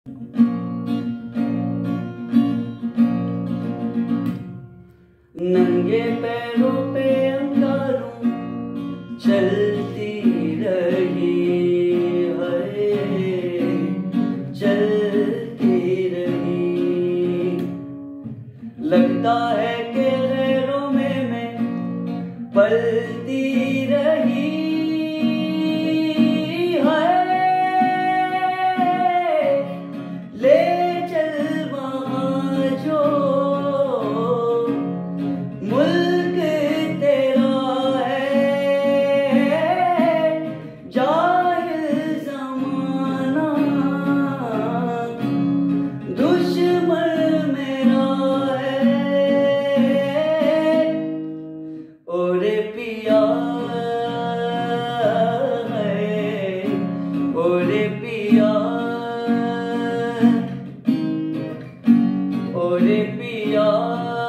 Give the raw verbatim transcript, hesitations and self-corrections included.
नंगे पैरों पे अंगारों चलती रही है, चलती रही। लगता है कि गैरों में मैं पलती रही है। ले चल वहाँ जो मुल्क तेरा है, जाहिल ज़माना दुश्मन मेरा है। ओरे पिया है, ओरे पिया, ओरे पिया।